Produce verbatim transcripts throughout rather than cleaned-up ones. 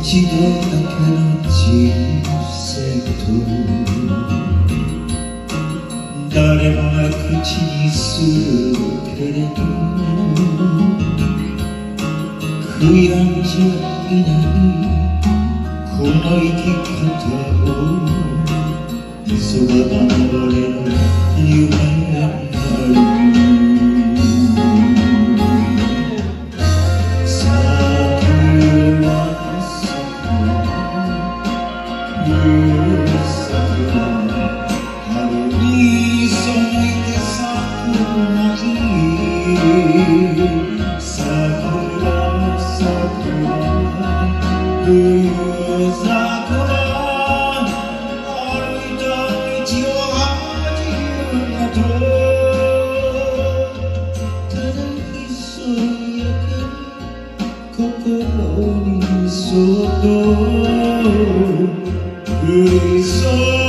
一度だけの人生と誰もが口にするけれど悔やんじゃいないこの生き方を急がば俺の夢なる心にそっと降り注ぐ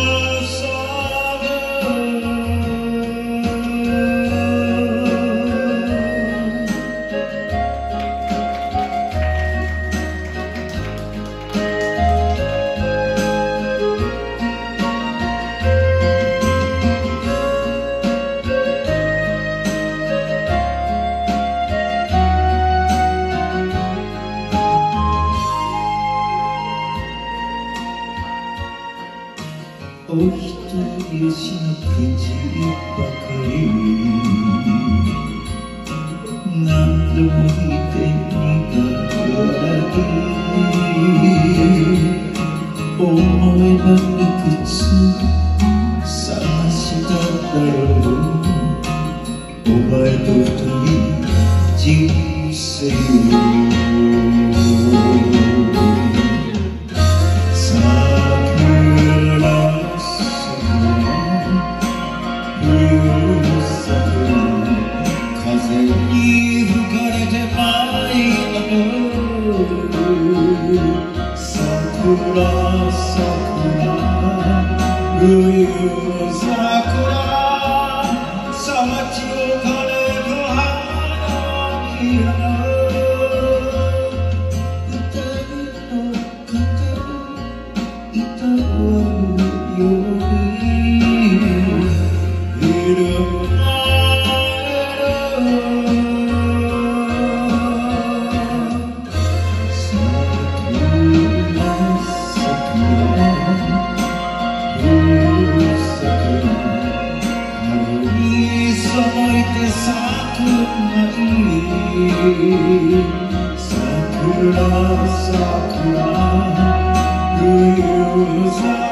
お人よしの口ばかり何度も見て苦笑い思えばいくつ探しただろうお前と二人人生を桜冬桜さまちを枯れる花びら二人の肩をいたわるようにいる桜桜冬桜